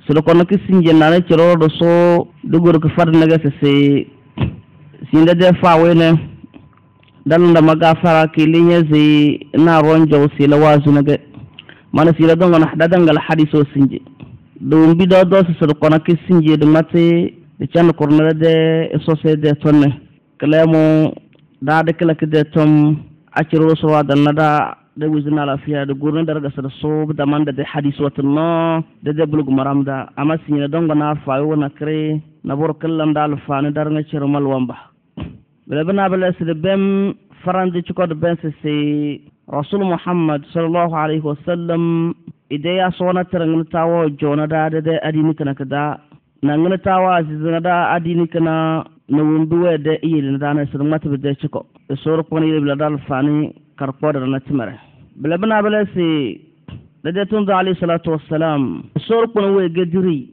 solo kono kisinje nane chiro do so dugur ko farnaga se sinda de fawene dalanda maga fara ki linya zi na ronjo sila wazunaga mana sila donga na dadangal hadiso sinje do mbido do solo kono kisinje de mate de chan kornala de société tonne klemo da de kala de tom aciro so wada nada de wizina la fiya de gurna darga sa so da manda de hadis watna de bulug maramda ama sinya donga na fayo na kre na bor kallan dal faani darga ciro mal wamba bela bana bela sede bem farande ci ko de ben se rasul muhammad sallallahu alaihi wasallam ideya sona terang tawo jona da de adini kana kada na ngana tawa azizana da adini kana na wunduwe de iyilin da na sirma ta bide ciko sor ko ni bela dal fani karpo da na timare bela bana bela si da de tun da ali salatu wassalam sor ko we gediri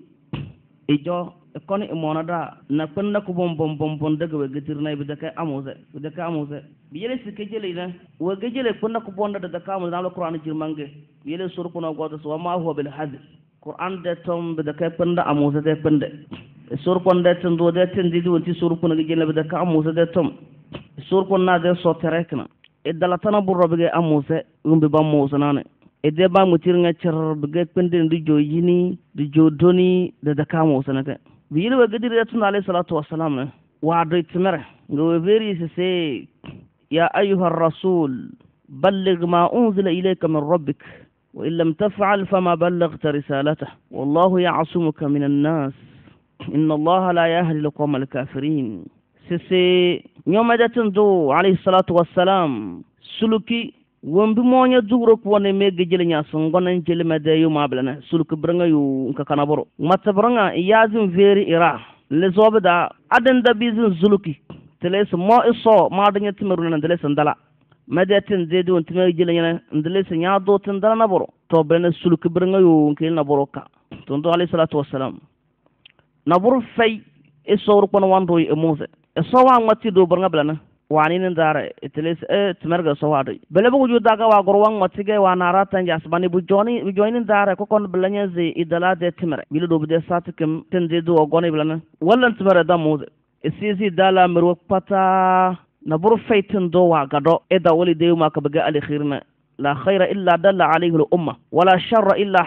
ijo ko ni mona da na kunna ko bom daga we gedir na bide ka amuze bi yele si kejele na we gejele kunna ko bonda daga ka amuze na alquran jirmange yele sor ko no godo so ma huwa bil hadith Quran de tom bide ka panda amuze de pande sur kon de tendo de tendi wonti sur kon gi jelle be ka amuse de tom sur kon na de so terekna e dala tan bu robige amuse umbe ba mo sanane e de ba mutir nga cer be pende ndi joyini di jodoni de ka mo sanate bi yele be gidi rasul alayhi salatu wassalam ne wa do timere ngo veri se ya ayuha rasul balligh ma unzila ilayka min rabbik wa in lam taf'al fama ballaghta risalatahu wallahu ya'sumuka min an-nas إن الله لا يهدي القوم الكافرين سي نيوم داتندو عليه الصلاة والسلام سلوكي ومبي مونيا زغرك وني ميغي جيل نياسون غونن جيل مدي يوم ابلنا سلوك برنغا يو نكا كانابرو مات برنغا يازم فيري إرا لزوب دا أدن دا بيزن سلوكي تليس ما إصو ما دنيا تمرون ندليس ندلا مداتن زيدو انتمي جيل نيانا ندليس نيادو تندلا نبرو تو بلنا سلوك برنغا يو نكيل نبرو كا تندو عليه الصلاة والسلام nabur fay e sawr kon wando e mose e sawa matti do barnga blana wani nin dare iteles e tmerga sawado bele bu ju daga wa gorwan matti ge wa narata njas bani bu joni dare ko kon blanya ze idala de tmere bilu do de satkem tende do goni blana wallan tmere da mose e sisi dala merwo pata nabur fay tin do wa gado e da wali de ma ka baga al khirna لا خير إلا دل عليه الأمة ولا شر إلا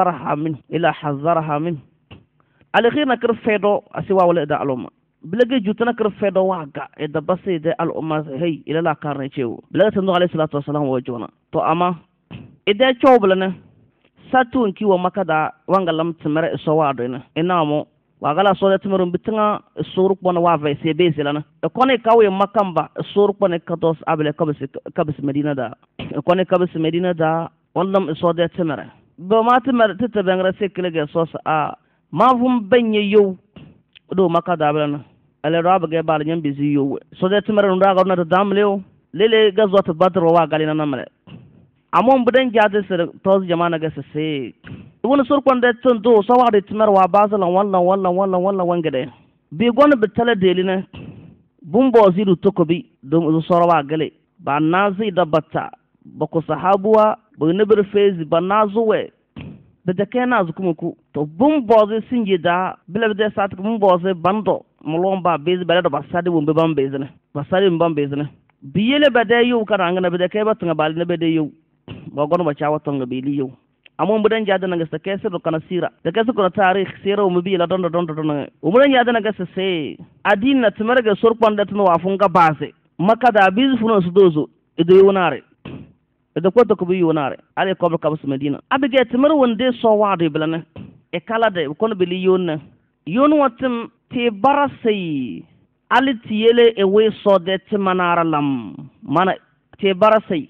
حذرها منه alkhirna kir fedo asiwa wala da alumma bilage jutana kir fedo waga e da basi de alumma hey ila la karne cewu bilage tando alayhi salatu wassalam wa jona to ama ide chowblana satu nki wa makada wangalam tmere so wado ina inamo wagala so da tmere bitanga suruk bona wa vai se be silana e kone kawe makamba suruk bona kados abele kabis medina da e kone kabis medina da wandam so da tmere ba ma tmere titabengra seklega so a ma vum benye yow do makada blana ale raba ge bal nyam bizi yow so de timara nda ga na damleo lele gazwat badr wa galina namale amon budan jade sir toz jamana ga se won sur kon de ton do so wa de timara wa bazalan walla wangede bi gon be tala delina bumbo zidu tokobi do so wa gale ba nazi da batta bako sahabuwa bo nebir fezi ba nazuwe da kena azukumuku to bumboze sinjida bilabde sat bumboze bando mulomba bez balado basadi wumbe bambezene basadi mbambezene biyele bade yu kana ngana bede keba tunga balne bede yu gogono bachawa tonga bili yu amon budan jada nga sa kese do kana sira da kese ko tarikh sira o mubi la dondo umudan jada nga se adina tmerga sorponda tno wafunga base makada biz funo sudozo edo yonare da ko to ko bi yonare ale ko ka bus medina abige tmar wonde so wade blana e kala de ko be li yonna yon watum te barasai ali tiyele e we so de tmanara lam mana te barasai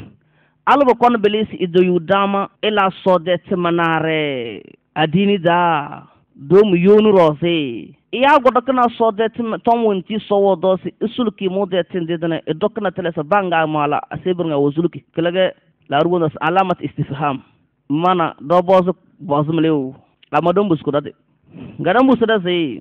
alba kon be li si ido yudama ela so de tmanare adini da dom yonu rose ya godo kana so de tom wonti so wodo si isulki mo de tinde dana e dokna telesa banga mala aseburnga wozulki kelage la rubona alamat istifham mana do bozumlew amadon busku dade garam busada sei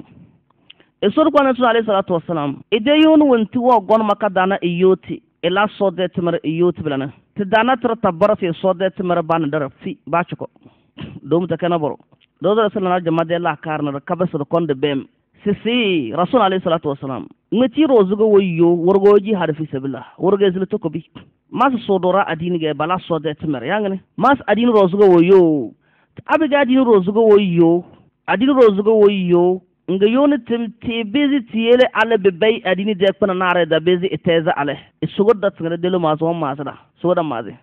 e sor ko na alayhi salatu wassalam e de yonu wonti wo gon makadana e yoti e la so de timar e yoti blana te dana tra tabara fi so de timar ban dara fi bachko dum ta kana boro dozo sallallahu jama de la karna kabas do konde bem sisi rasul alayhi salatu wassalam ngati rozugo woyyo worgoji hada fi sabila worgo zil to ko bi mas sodora adini ge bala sode tmer yangne mas adini rozugo woyyo abiga adini rozugo woyyo adini rozugo woyyo nga yoni te bezi tiele ale be bay adini de pana nare da bezi eteza ale isugoda tsngere delo mazo mazada sugoda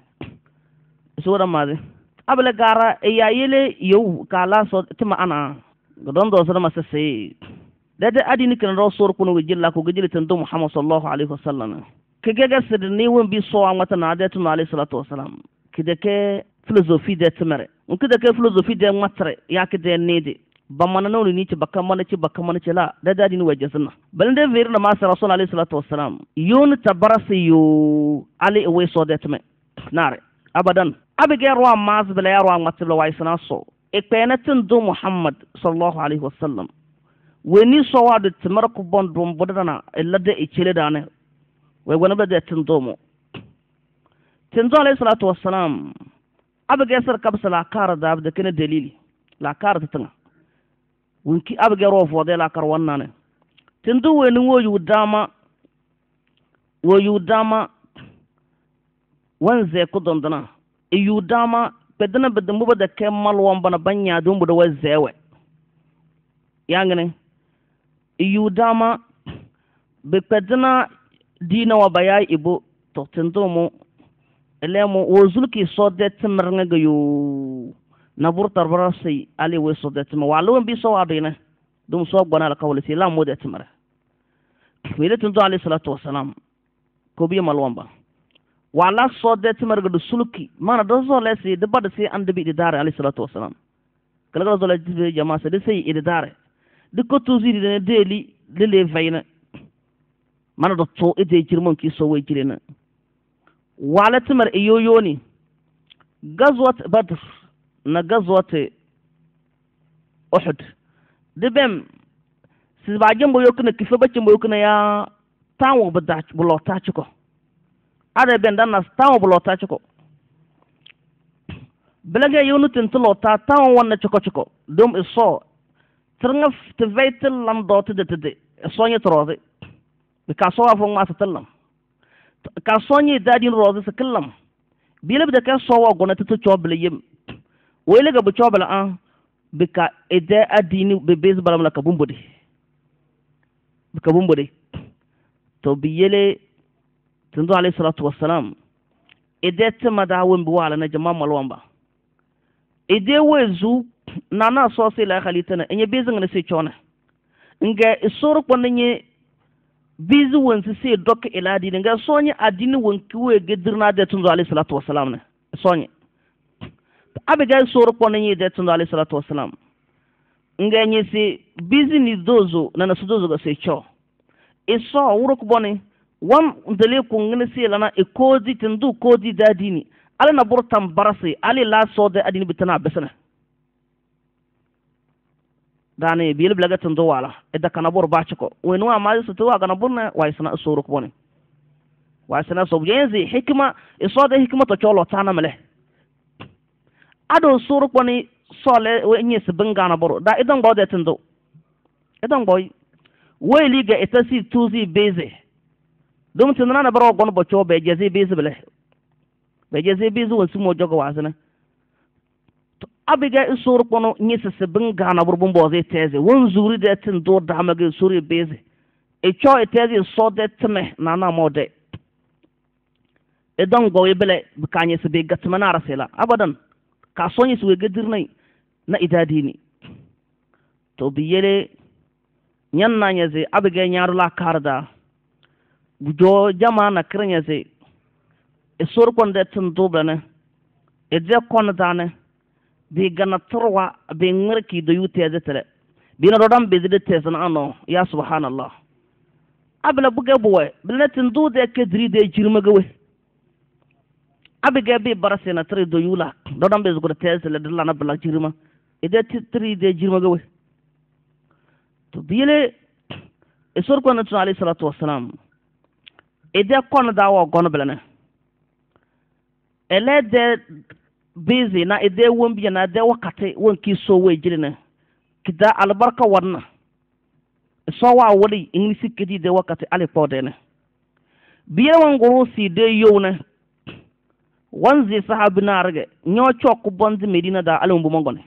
maze abele gara eyayele yow kala so tima ana don do so ma sese dede adini kan rasul kunu gijilla ko gijili tan do muhammad sallallahu alaihi wasallam kegega sed ni won bi so amata na de tuma alaihi salatu wasalam kideke philosophie de tmere kideke philosophie de matre yakide nede bamana no ni ci bakamana ci la dede adini wajasna balende verna ma rasul alaihi salatu wasalam yon tabarasi yo ali we so de tme nare abadan abigail wa maz bela yarwa matibla wa isna so ikpenatin do muhammad sallallahu alaihi wasallam weni so wa de tmar ko bon dum bodana ladde e chele dane way wona be de tin do mo tin do alaihi salatu wassalam abigail sar kabsa la kar da abda kene dalili la kar ta tanga wonki abigail ro fo de la kar wonnane tin do weni woyu dama wanze ko dondana iyu dama bedana bedambu bada kemal wambana banya dumbu da wazewe yangane iyu dama be pedana dina wa bayai ibo to tendomo elemo wozulki sode tmrnga gayo nabur tarbara sai ali we sode tma walu bi so adina dum so gbana la kawle si la mode tmara wele tundo alayhi salatu wassalam ko bi malwamba wala sode tmarga du sulki mana do zo lesi de bad si ande bi dare alayhi salatu wassalam kala zo lesi jama se de sey dare de ko tuzi de deli le vayna mana do to ite jirmon ki so way jirena wala tmar e yoyoni gazwat badr na gazwat uhud de bem si ba jembo yokna kifa ba jembo yokna ya tawo bada bulo ta chiko ada ben dan nas tawo bulota chiko belage yonu tintlota tawo wonna chiko dum iso trngaf te veitel lam dot de sonya troze ka so afon ma satellam ka sonya dadin roze sakallam bilab de ka so wa gona to choble yim wele ga bu choble an bika ede adini be bez balam la kabumbude to biyele tendo alayhi salatu wassalam ede mada won bi wala na jama malwamba ede wezu nana so se la khalitana enye bezing na se chona nga isoro ko nenye bizu won se dok iladi nga sonya adini won kiwe gedirna de tendo alayhi salatu wassalam ne sonya abiga isoro ko nenye de tendo alayhi salatu wassalam nga enye se bizi ni dozo na sudozo ga se cho iso wuro ko boni wan ndele ko ngene se lana e kodi tindu kodi dadini ala na burtam barasi ali la sode adini bitana besana dane bil blaga tindu wala e da kana bor bachiko wenu ma su to ga burna wa isna suru ko boni wa isna so jenzi hikma e sode hikma to cholo tana male ado suru ko ni sole we nyi se bangana boro da idan gode tindu idan boy we liga etasi tuzi beze dum tinana na baro gon bocho be jezi bizble be jezi bizu won sumo jogo wasana to abiga isur kono nyisa se binga na burbun boze teze won zuri de tin do damaga suri beze e cho e teze so de tme na na mode e don go yebele bikanye se be gatma na rasela abadan ka sonyi su gedirnai na idadini to biyele nyanna nyaze abiga nyaaru la karda bujo jama na krenya se e sor kon de tun doblane e je kon dane bi gana torwa be ngirki do yute de tele bi na rodam be de tesan ano ya subhanallah abla buga boy bilatin do de kedri de jirma gawe abiga be barase na tre do yula rodam be zugo tesele de lana bla jirma e de tri de jirma gawe to bile e sor kon na alayhi salatu wassalam ede kon dawo gon blana ele de busy na ide won bi na de wakate won ki so we jirina kida albarka warna so wa wali ingisi kidi de wakate ale podene biya wan goro si de yona wanzi sahabi na rage nyo chok bonzi medina da alum bu mongone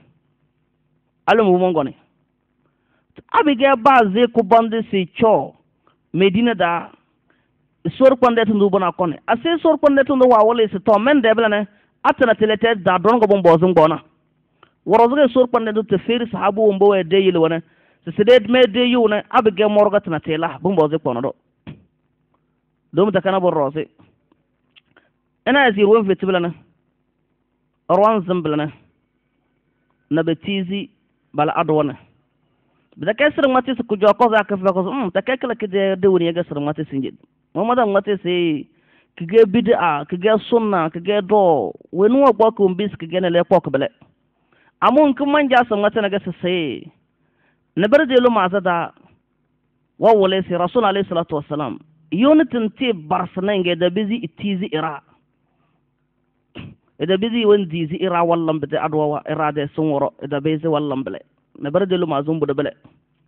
abige baze ku bonzi si cho medina da sor konde tundu bona kone ase sor konde tundu wa wali si to men de blane atana telete da don go bombo zung bona worozuge sor konde du te feri sahabu mbo e de yele wona se de me de yuna abige morga tana tela bombo ze kono do ta kana borose ina zir won fetiblana arwan zamblana na betizi bala adwana bida kesir mati su kujo ko za ka fa ko ta kekla kide de woni ga sir mati sinjid mamada mati se kige bid'a kige sunna kige do wenu wa ko bis kige ne le ko bele amun kun manja san mati na ga sai na bar de lu mazada wa wala sai rasul alayhi salatu wassalam yonitin te barsana nge da bizi itizi ira ida bizi won dizi ira wallam bide adwa ira de sunworo ida bezi wallam bele na bar de lu mazum bu de bele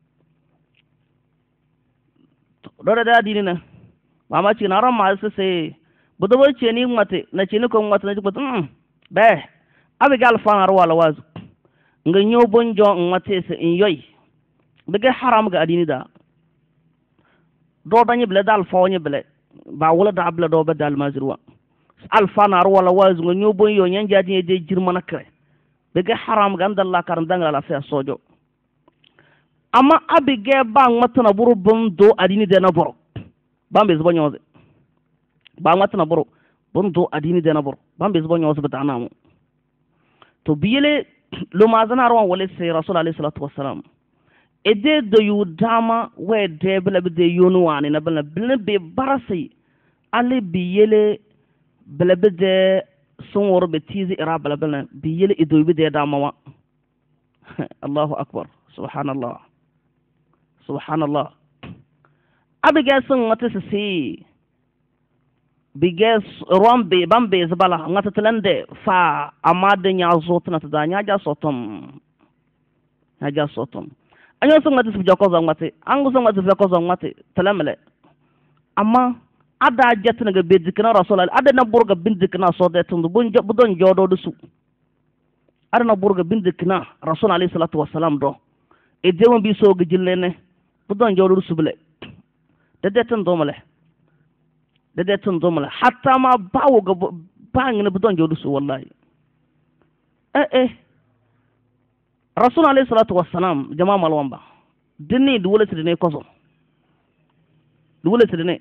do da dini na mama ci na ran ma se budo bo ce ni mate na ci ni ko mate na ci be abi gal fa na wala wazu nga nyo bonjo mate se in yoy be ga haram ga adini da do dañi bele dal fawñi bele ba wala da bele do be dal mazirwa alfanar wala wazu ngo ñobo yo ñan jadi de jirmana kre be ga haram ga andalla karam dangala la fa sojo amma abige ba matana buru bon do adini de na boro bambe zbo ñoze ba matana buru bon do adini de na boro bambe zbo ñoze be tanamu to biyele lo mazana ron wala sai rasul alayhi salatu wassalam ede do yu dama we de bele be de yonu wani na bele be barasi ale biyele bele be de sonwor be tizi ira bele biyele edo be de dama wa Allahu akbar subhanallah abiga sun wata si biges rombe bambe zabala ngata tlande fa amade nya zotna ta nya ja sotom anyo sun wata su jako zan wata an gusan wata su jako zan wata talamale amma ada jatna ga bedikna rasul ada na burga bindikna so da tun budon jodo dusu ada na burga bindikna rasul alayhi salatu wassalam do e dewo bi so gijillene budon jodo dusu bele dede tun domale hatta ma bawo ga bangine budon jodo dusu wallahi rasul alayhi salatu wassalam jama'a malwamba dinni duwole sidine koso duwole sidine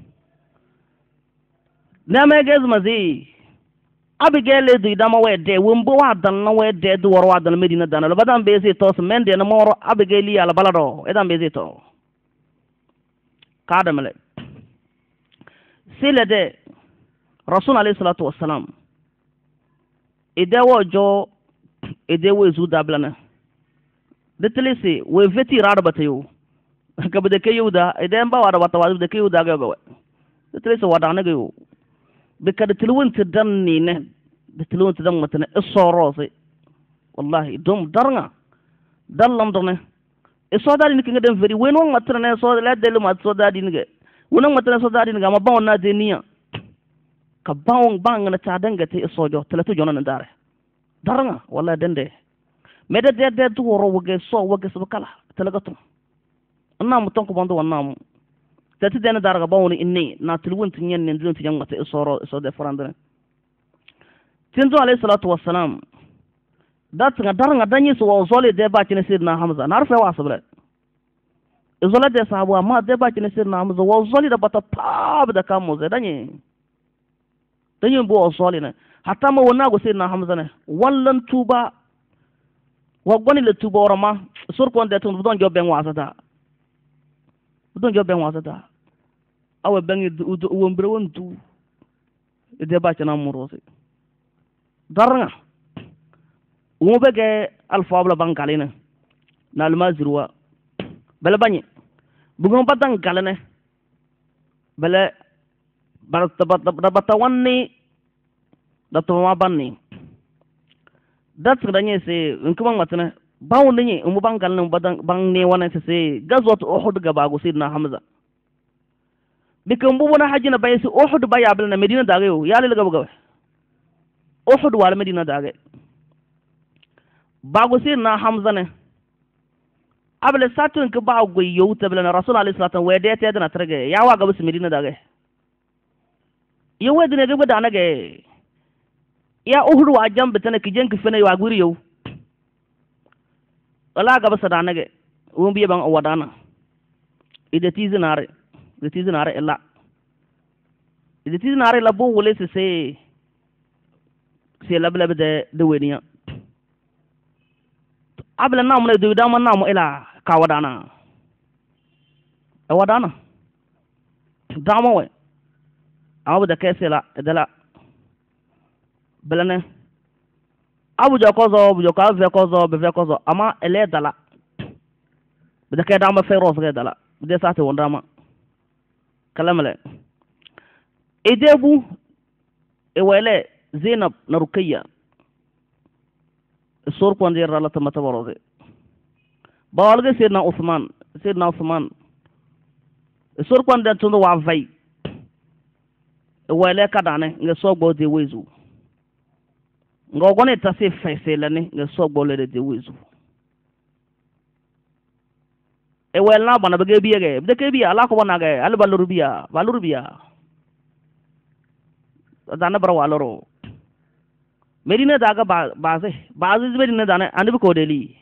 nama gez mazi abigele du idama wede wumbo wadan na wede du wor wadan medina dana lo badam bezi to so mende na moro abigeli ala balado edam bezi to kadamale sile de rasul alayhi salatu wassalam idewo jo edewo zu dablana detlisi we veti rada batayo kabde ke yuda edem ba wada batawa de ke yuda ga gawe detlisi wada na gayo bikada tilwint danni ne tilwint dan matana isorosi wallahi dum darnga dallam done so dadi ni kinga dem veri weno matana ne so la delu mat so dadi ni ge wono matana so dadi ni ga ma bawon na de niya ka bawon bang na ta danga te sojo telatu jona na dare darnga wallahi dende mede de du woro wage so wage subkala telagatum anna muton ko bondo wannamu tati dena darga bawni inni na tilwunt nyen nen dilun tiyan mata isoro so de farandane tinzo alayhi salatu wassalam dat nga darga danyi so wo zole de ba cine sidna hamza narfe wa sabra izola de sahabu amma de ba cine sidna hamza wo zole da bata pab da kamo ze danyi bo zole ne hatta ma wona go sidna hamza ne wallan tuba wa goni le tuba orama sur kon de tun budon jobben wasata awe bengi wombre wontu de ba cana murose daranga wo bege alfabla bankalina na almazirwa bele banye bugon badan galene bele bata wanni da to ma banni dat gdanye se nkuma matna bawo nyi umu bangal nan bang ne wana se gazwat uhud ga bago sidna hamza bikin bubu na hajji na bai su uhud ba ya na medina da gayo ya lele gaba gaba uhud wala medina da gayo bago sidna hamza ne able satun ka ba go yauta bla na rasul alayhi salatu wa da ta da na targe ya wa gaba su medina da gayo yawa dine gaba da na gayo ya uhud wa jam bitana kijen ki fene wa guri yau wala gaba sadana ge won biye ban wadana ide tizinare illa ide tizinare la bo wole se labla de weniya abla na mun de dama na mu ila ka wadana dama we abu da kai sela dala belane abu jakozo vekozo ama ele dala bida kai dama fe ros ga dala bida sate won dama kalamale idebu e wele Zainab na Ruqayya sor ko ndir rala ta mata borode bawalge Sayyidina Uthman sor ko ndan tundo wa vai e wele kadane nge sogbo de wezu ngogone tase faiselane nga sogbo le de wezu e welna bana bege biye de ke biya ala ko bana ge al balur biya dana bar waloro medina daga baze medina dana andi ko deli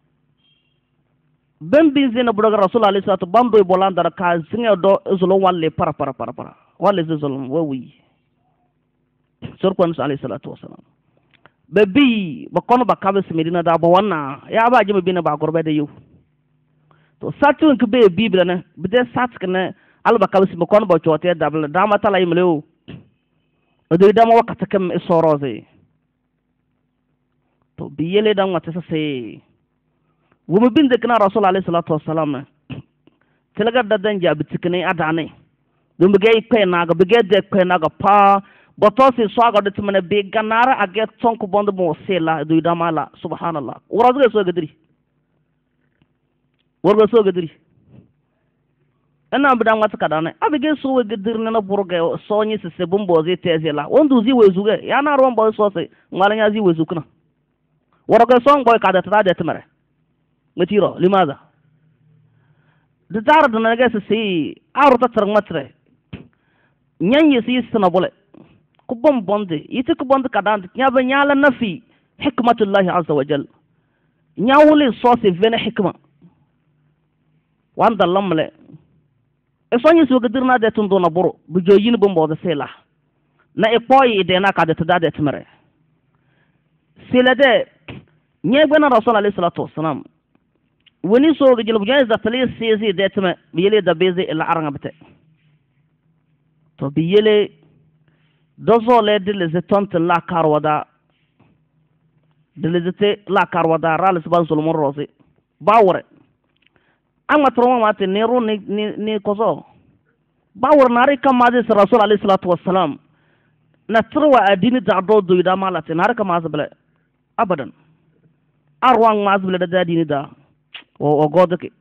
ben bin zena budaga rasul alayhi salatu bamdo bolan dara ka singa do zulo walle para walle zulum wawi sorkon alayhi salatu wasalam bebi bakono bakabe medina da bo wana ya ba jima bina ba gorbe de yu to satun ke be bibla ne bide sat kana alba kabe bakono bo chote dabla dama tala yimlew do dama wakata kam isoroze to biyele dan wata se wumi bin de kana rasul alayhi salatu wassalam tilaga da dan jabi tikene adane dum be kay naga be de kay naga pa botosi swaga de tumene be ganara age tonko bondo mo sela do damala subhanallah warage so gadri ana bidan wata kadane abige so we gadir na burge so nyi se bumbo ze tezela ondu zi wezuge ya na ron boy so se ngala zi wezukuna warage so ngoy kada tada de tumere ngatiro limaza de tar de na ga se aru ta tar matre nyanyi si sana bole kubon bonde yiti kubon kadan nyaba nyala nafi hikmatullahi azza wa jal nyawuli so se vene hikma wanda lamle esonyi su gadirna de tundo na boro bu joyin bombo de sela na e poyi de na ka de tada de tmere sela de nyegbe na rasul alayhi salatu wassalam woni so ga jilbu jayza tali sezi de tme biyele da beze ila aranga bete to biyele dozo le de les tont la karwada de les la karwada ral subhan solomon rose bawre amma troma mate nero ni kozo bawr nari kamade rasul alayhi salatu wassalam na trwa adini da do ida malate nari kamaz bele abadan arwang maz bele da dini da o godke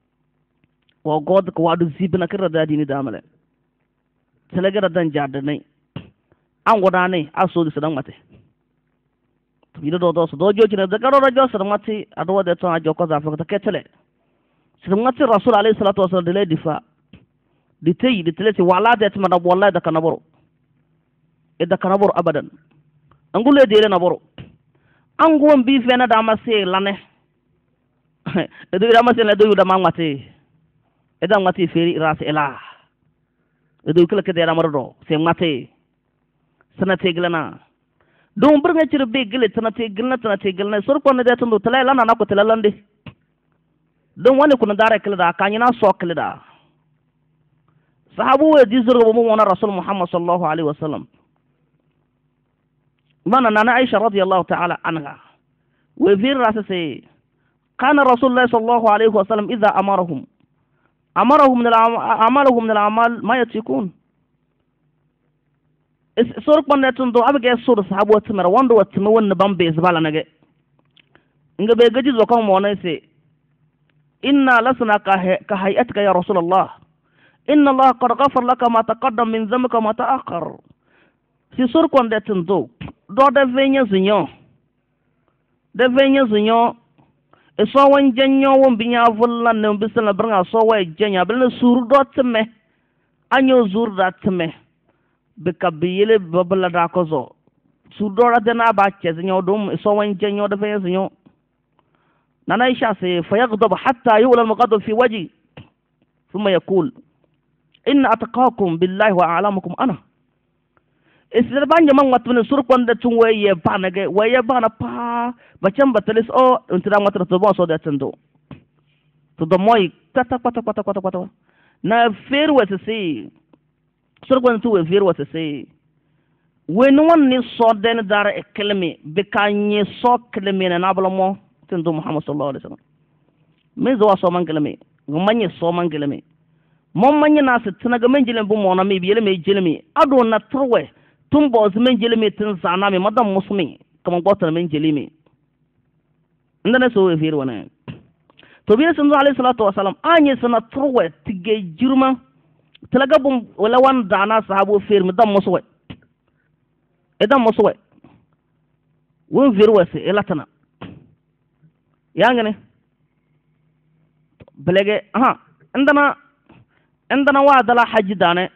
wadu zibna kira da dini da male telegara dan jadde nay an goda nay aso di sadan mate to bido do so do jojina da garo da jo sadan mate ado de to ajo ko za fa ta ketele sirmati rasul alayhi salatu wasallam de difa di tay di teleti wala de tama da wallahi da kanaboro da kanaboro abadan angule de le naboro angon bi fena da mase lane do da mase la do da mangmate da ngati feri ras ela do kala ke da mardo se mate sanate glana do mbrnga ci be gele tanate glana sor ko ne da tundo tala lana na ko tala lande don wani kuna dare kila da kanyina so kila da sahabu wa dizur wa mu rasul muhammad sallallahu alaihi wasallam mana nana aisha radiyallahu ta'ala anha wa vir rasase kana rasulullah sallallahu alaihi wasallam idha amarahum min al-amal ma yatikun sor pande tundo abge sur sahabu wa timara wando wa timawon bambe zbala nage nga be gaji zo kan mo se inna lasna ka hayatka ya rasulullah inna allah qad ghafara laka ma taqaddam min dhanbika ma ta'akhkhar si sur kon de tundo do de venya zinyo e so wan janyo won binya vullan ne bisala branga so wa janya bel sur do tme anyo zur da tme be kabiyele babla da ko zo sur do da na ba che zinyo dum so wan janyo de venya zinyo nana Aisha se fayaghdab hatta yu'la al-mughadab fi wajhi thumma yaqul inna ataqakum billahi wa a'lamukum ana isir banje man watune surkon da tun waye banage waye bana pa bacam batalis o untira matra to bon so da tendo to do moy kata na fer wata se surkon tu we fer wata se we no ni so den dar e kelme be kanye so kelme na nablo tendo Muhammad sallallahu alaihi wasallam me zo so man kelme ngumanye so man kelme mom manye na se tinaga men jilen bu mona me biyele me jelme ado na trowe tumbo men jelme tin sana me madam musmi kama gotan men jelme ndana so we wana to biya sallallahu alaihi salatu wasallam anye sana trowe tige jirma talaga bum wala wan dana sahabo fer me dam muswe edam muswe won virwase elatana yangane belege ndana wa dala haji dane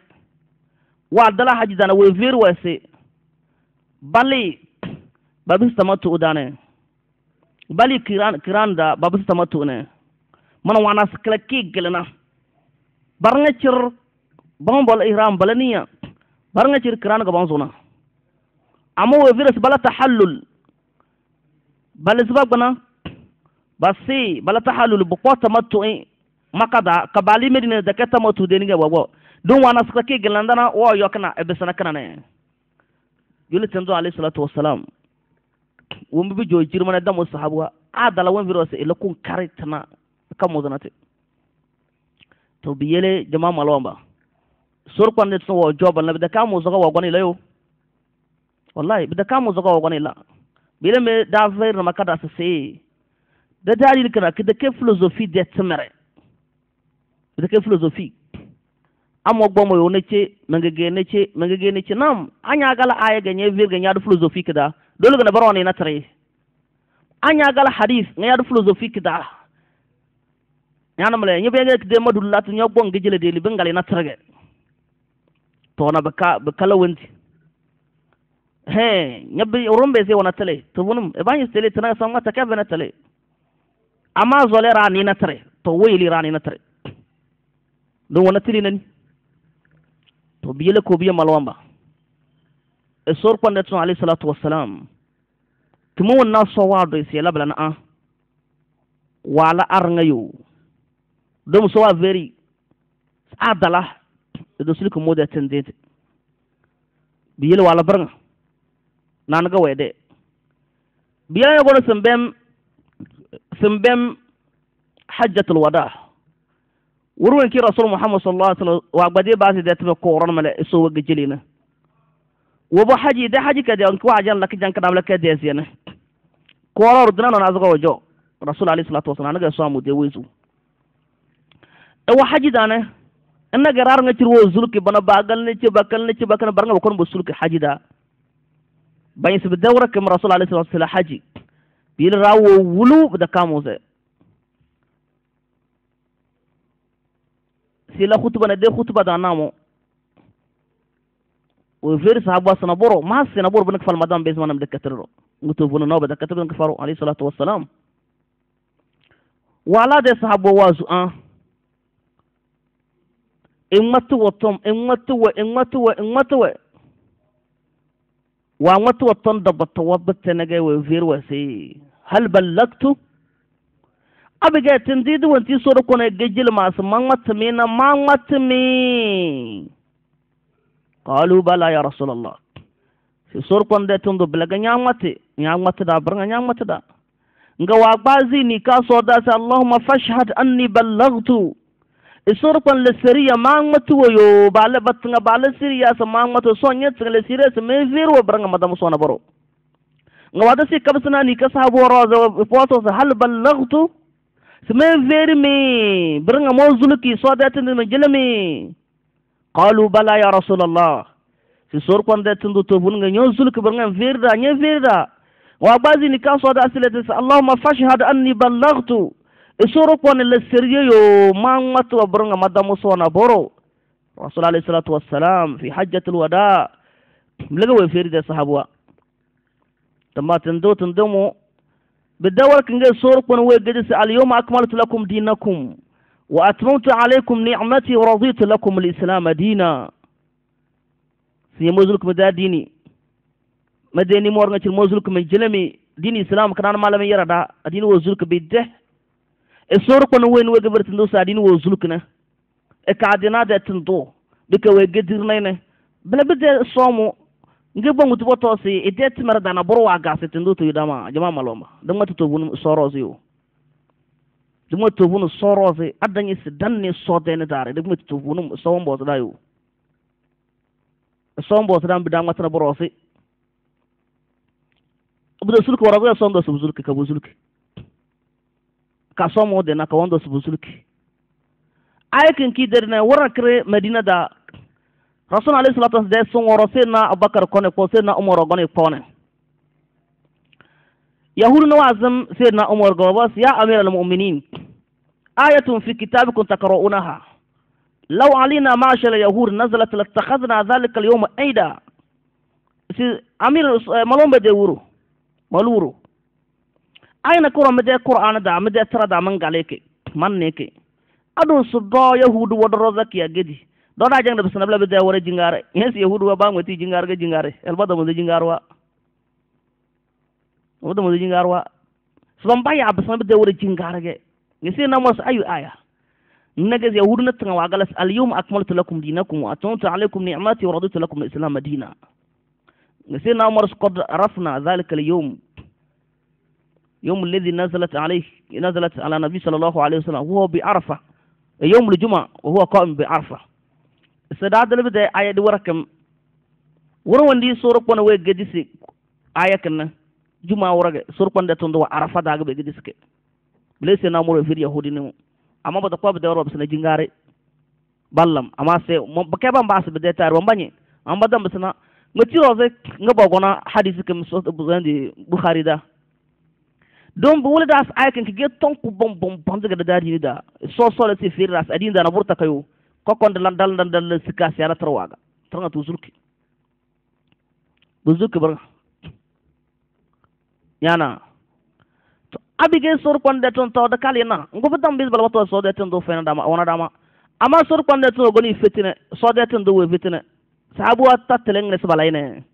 we virwase bali babis tamatu dane bali kiran da babis tamatu ne man wana skala ki gelna barnga cir bombol ihram balaniya barnga cir kiran ga bonzona amo we virus bala tahallul bal sababna basi bala tahallul bu tamatu makada kabali medina da kata matu de ninga wago don wana suka ke gelandana o yokna e besana kana ne yule tanzo alayhi salatu wassalam wumbi bi jo jirmana da mu sahabu adala won virus ila kun karitana kamo zanate to biyele jama malomba sur kwande so wo joba na bida kamo zoga wa gwani layo wallahi bida kamo zoga wa gwani la bile me da ver na makada se da dalil kana kida ke philosophie de temere da ke philosophie amo gbomo yo nece mangege nece nam anya gala aya ganye virga nya philosophie kada dole ga barone na tare anya gala hadith nya philosophie kada yana male nyi be de madullat nyo bon gejele de li bengali na tare to na bakala wonti he nyabi urumbe se wona tale to bunum e banyi tele tana sama ta ka bena tale ama zolera ni na tare to wayli rani na tare don wona tili nani to biyele ko biya malwamba e sor kwande tun alayhi salatu wassalam tumu wonna so wado e se labla na wala arnga yo dum so wa very adala do sulku moda tendete biyele wala barnga nanaga wede biya ya gono sembem hajjatul wada wurwen ki rasul muhammad sallallahu alaihi wasallam wa gbade ba se detbe ko ron mala so wage jelina wo bo haji de haji ka de on ko ajan lak jan kadam lak de sene ko ro dina na zago jo rasul alaihi salatu wasallam naga so amu de wezu e wa haji dane enna garar nga cirwo zulki bana bagal ne ci bakal baranga kon bo sulki haji da bayin su dawra kam rasul alaihi salatu wasallam haji bil rawo wulu da kamoze sila khutba na de khutba da namo o ver sahaba sanaboro ma sanaboro ban kfal madam bez manam de katro nguto bunu no da katro ban kfaru alayhi salatu wassalam wala de sahaba wazu an immatu watom wa ngatu waton da batawabta na ga we ver wasi hal ballagtu abiga tindidu wanti soro kone gejil masu mangmatmi qalu bala ya rasulullah si soro konde tundu blaga nyangmati da baranga nyangmati da nga wa bazi ni ka so da sa allahumma fashhad anni ballagtu isoro kon le seriya mangmati woyo bala batnga bala seriya sa mangmati so nyet le seriya sa me vero baranga madam so na baro ngawada si kabsana ni ka sahabo roza foto sa hal ballaghtu سمين فيرمي برنا موزلكي صادات من جلمي قالوا بلى يا رسول الله في سور كون ده تندو توبون نيوزلك برنا فيردا ني فيردا وبازي نكا صادا سلت اللهم فاشهد اني بلغت سور كون للسريو ما مت برنا مدام صونا بورو رسول الله صلى الله عليه وسلم في حجة الوداع لغوا فيردا صحابوا تما تندومو بالدور كنجي صوركم ويجلس اليوم أكملت لكم دينكم وأتممت عليكم نعمتي ورضيت لكم الإسلام دينا سيموزلك مدى ديني مديني مورغة الموزلك من جلمي دين الإسلام كان ما لم يرى دين وزلك بيده الصوركم وين ويجبر تندوس دين وزلكنا إكادنا ده تندو بك ويجدرنا بلا بدأ الصومو ngebo ngutu boto si idet marada na boro aga se tendo to yidama jama maloma dama to bunu sorozi yo dama to bunu sorozi adanyi se danne sode ne dare dama to bunu sawon da yo sawon dan bidama tana boro si abu da sulku waraga son da subzulki ka buzulki ka somo de na ka wanda subzulki ayakin ki der na warakre medina da رسول عليه الصلاة والسلام سنور سيدنا أبو بكر كونه كو سيدنا عمر كونه كونه يهود نوازم سيدنا عمر قوباس يا أمير المؤمنين آية في كتابكم تقرؤونها لو علينا معشر اليهود نزلت لاتخذنا ذلك اليوم عيدا أمير ملوم بدورو ملورو أين كورا مدى قرآن دا مدى ترى دا من عليك من نيك أدو صدا يهود ودرزك يا جدي dona jang da bisna bla be wara jingare yes yahudu wa bango ti jingare ga jingare el bada mo jingarwa wada mo jingarwa so ba ya bisna be wara jingare ge ni sai na mas ayu aya naga yahudu na tanga wa galas al yawm akmaltu lakum dinakum wa atamtu alaykum ni'mati wa raditu lakum al-islam madina ni sai na mar qad arafna dhalika al-yawm يوم الذي نزلت على النبي صلى الله عليه وسلم وهو بعرفة يوم الجمعة وهو قائم بعرفة سداد البداية آية دوركم ورون دي سورقون ويجديسي آية كنا جمعة ورقة سورقون ده تندو عرفة داغ بيجديسك بليس نامور في يهودي نمو أما بتقوى بدورة بسنا جنغاري بالله أما سي بكيبان باس بداية تار ومباني أما بدام بسنا نتيرو زي نبغونا حديث كم صوت بغاندي بخاري ده دون بقول ده آية كن كجيت تونكو بوم بوم بوم زي كده داري ده صو لسي في راس أدين ده نبورتا كيو كوكون دل سكاسي على ترواجا ترى توزلكي بزلكي برا يانا أبي جي سور كون دتون تاو دكالينا نقول بدم بيز بلوتو سو دتون دو فين داما وانا داما أما سور كون دتون غني فتنة سو دتون دو فتنة سابوا تاتلين نسبالينه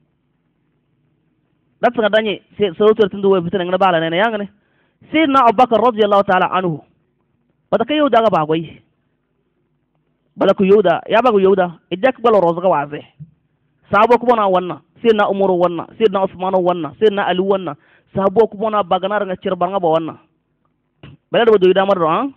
دتون داني سو دتون دو فتنة نبالينه يانغني سيدنا أبو بكر رضي الله تعالى عنه بدكيو داغا باغوي balaku yoda ya bagu yoda idek balo rozga waze sabo ko bona wanna sirna umuru wanna sirna usman wanna sirna ali wanna sabo ko bona baganar nga cirbar nga ba wanna balado do yoda mardo han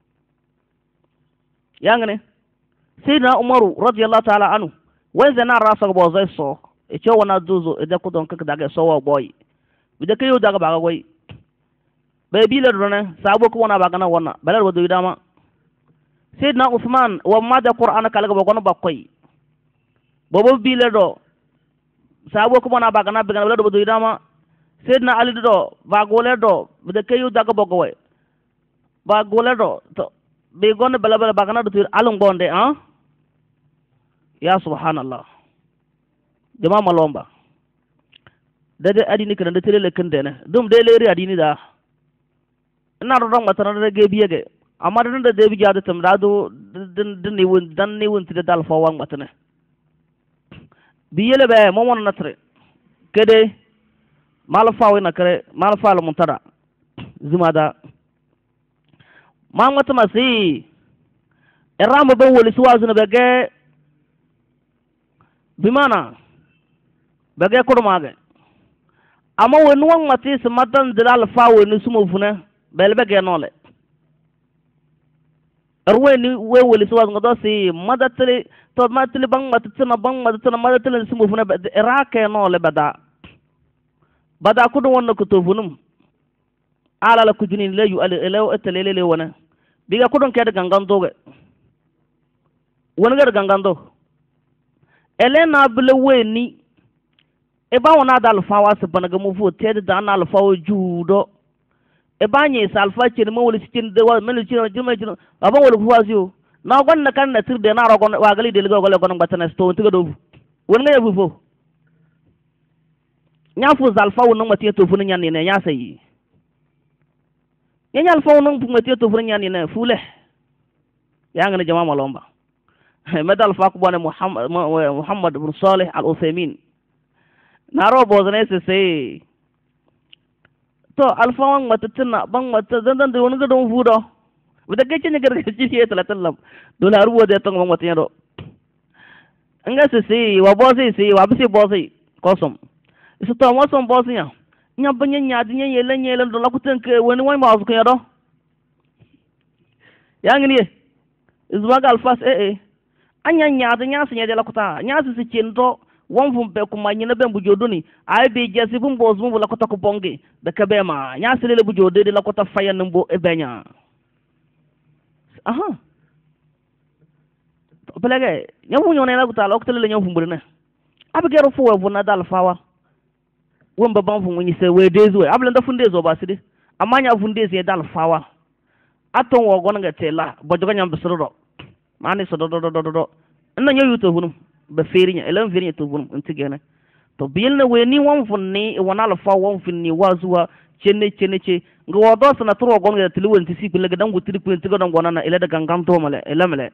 yangane sirna umaru radiyallahu ta'ala anhu wenze na rasa go zai so e cho wana duzo idek ko don kaka daga so wa boy bidek yoda ga baga goy be bila do na sabo ko bona bagana wanna balado do yoda ma سيدنا عثمان وما ده قرآن كالغ بغون باكوي بوبو بيلدو سابو كمانا باغنا بغنا بلدو بدو يداما سيدنا علي دو باغولدو بدكيو داغ بوغوي باغولدو بيغون بلا بلا باغنا دو alum gonde ah ya subhanallah jama malomba dade adini kan de tele kende ne dum de leri adini da ina ro matana de gebiyege amma da debi jadu tam rado dan ne won tide dal fo wang matane biyele be momon natre kede mal fawe na kare mal faal muntada zumada ma ngata masi erama be woli suwazu na bege bimana bege ko mage amma won wang mati se madan dal fawe ni sumo funa bel bege nole arweni we woli suwas ngodo si madatli to matli bang matatna madatli simu funa rake no le bada bada kudu wonna kutofunum ala la kujuni le yu ale ele etelele wona biga kudun kede gangando ge wona ga gangando ele na bele weni e ba wona da alfa wa se banaga mu fu tede da na alfa o judo e ba nyi salfa cin mo wala cin de wa men cin jima cin aba wala fu wasio na gon na kan na tirde na rogon wa gali de go gon batana sto tiga do wona ga fu fo nya fu salfa wona mati to fu nya ne nya sayi nya alfa wona fu mati to fu nya ne fu le ya ngana jama malomba medal fa ko bone Muhammad ibn Salih al-Uthaymin naro bozane se to alfa wan matatina bang mata dan de wona gadon fudo wada gece ne garga ci ci talatallam do la ruwo de to bang mata do anga se wa bosi se wa bisi bosi kosom isu to mo som bosi nya banya nya dinya yele do la kutan ke woni way ma su ko do ya ngini izwa gal fas anya nya dinya se nya de la kuta nya se cindo won fum be kuma nyina be bu jodoni ay be jesi fum boz mum la ko tako bonge de kabe ma nya sele le bu jode de la ko ta fayan mbo e benya aha to pelege nyamu nyone la ko ta la ko tele nyamu fum burna abigero fo wo na dal fawa won ba ban fum nyi se we dezo abla nda funde zo ba sidi amanya funde se dal fawa aton wo gon nga tela bo joga nyam bisro mani so do na nyayu to hunum ba ferinya elan ferinya to bunum intigene to bilna we ni won funni wona la fa won finni wazuwa cenne che ngo wodo sana tro gon ga tilwon ti sipi lega dan gutiri ko intigo dan gona na ele da gangam to male elamele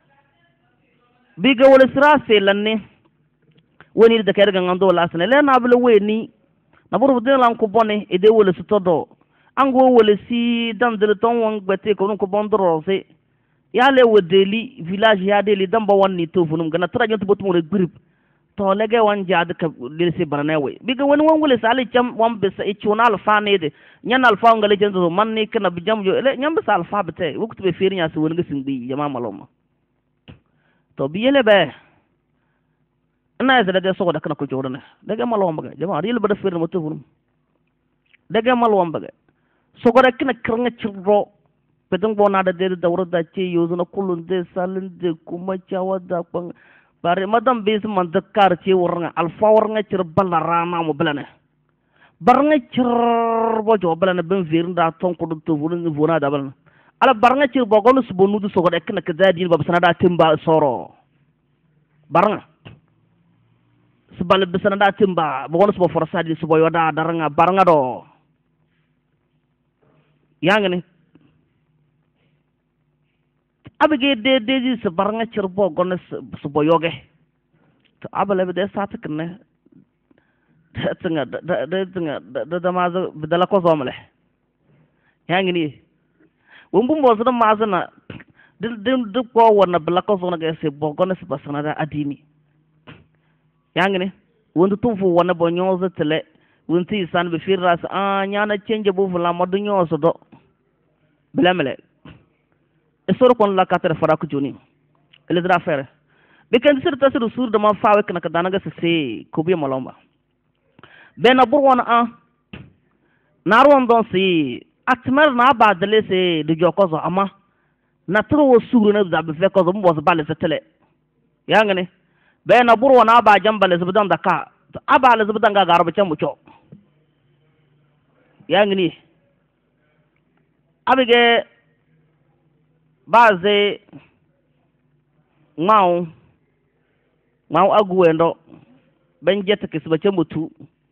biga wala sira se lanne woni da kay gangam do la sana le na bele we ni na buru de lan ko bone e de wala sutodo ango wala si dam de ton won gbete ko ko bondoro se yale wodeli village ya deli damba wonni to funum gana tra nyot botum re grip to lege wan jaad ka lese barane we biga woni won wole sali cham won be sa e chonal fanede nyanal fa ngale jendo man ni kana bi jam jo ele nyam be sal fa bete wuktu be ferinya so woni ngesin bi jama maloma to bi yele be na zeda de so da kana ko jodone daga maloma ga jama ril ba da ferna to funum daga maloma ga so ko da kana kranga chiro pedang bona da de da wurda ce yozuna kullun de salin de kuma chawa da pang bare madam bis man da kar ce wurna alfa wurna cir balarana mo blane barnga cir bo jo blane ben virin da ton ko to wurun vona da blane ala barnga cir bo gonu su bonu du so ko de kana ka dadi ba sanada timba soro barnga su bal be sanada timba bo gonu su bo forsa di su bo yoda daranga barnga do yangane abige de ji se barnga cirbo gon su boyoge to abale be de satakne tsinga da mazo bidala ko zomle yangini wumbu mo zuna mazana din ko wona bala ko zona ge se bogon se basana da adini yangini wondu tum fu wona bo nyozo tele wonti san be firras nyana change bo fu la modu nyozo do blamele e soro kon la katre fara ko joni ele dra fere be kan sir tasir sur de ma faawe kana ka danaga se ko bi malomba bena bur wona narwon don si atmer na badale se de jokozo ama na tro suru na da be fe ko mo bo balle se tele yangane bena bur wona ba jambale zubdan da ka abale zubdan ga garba can muco yangani abige baze mau aguendo ben jetta kisba mutu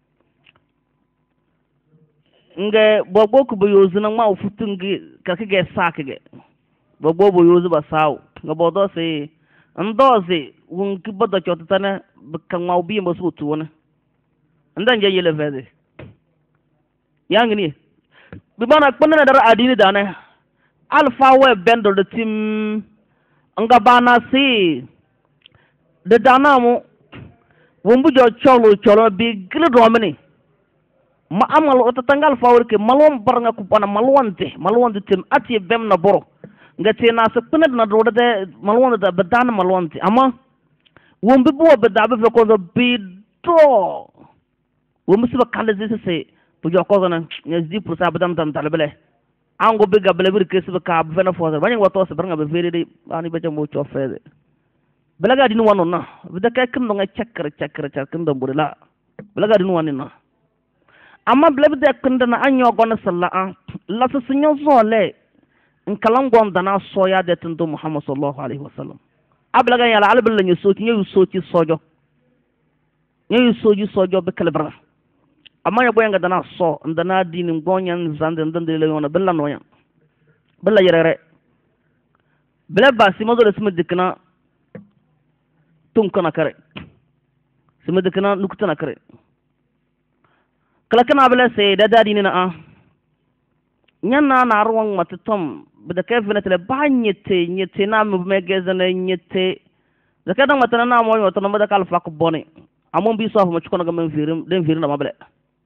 nge bobo ku bo yozu na mau futungi ka kige sakige bobo bo yozu ba saw nga bodo se ndoze won ki bodo chotana kan mau bi mo su tuwana ndan je yele vede yangni bi bana kpana dara adini dana alfa we bendo de tim nga bana si de dana mo wumbu jo cholo bi gile do mani ma amal o tangal fawr ke malon barnga ku bana malwonte tim ati bem na boro nga te na sa kpana na do de malwonde da bedana malwonte ama wumbu bo be da be ko do bi do ومسبا كان زي سي بجو كوزنا نزدي برسا بدم دم talbele ango biga bele bir kesbe ka bena fosa bani wato se banga be fere ani be jamo cho fede belaga dinu wano na bida kay kin nga chakra kin damburi la belaga dinu wanina amma bele bida kin dana anyo gona salla a la su sunyo zole in kalan gon dana soya de tundu muhammad sallallahu alaihi wasallam ablaga yala albal la ñu soci sojo ñu soji sojo be kalbra amma ya boyanga dana so ndana dini gonyan zande ndande le yona bella noya bella yerere bele ba si modo le sima dikna tum kana kare sima dikna lukutana kare kala kana bele se da dadi ni na a nyanna na arwan matatom bida ke venetele ba nyete na mu megezana nyete zakada matana na mo yo tono mada kal fak bone amon bi so fa ma chukona ga men firim den firim na mabele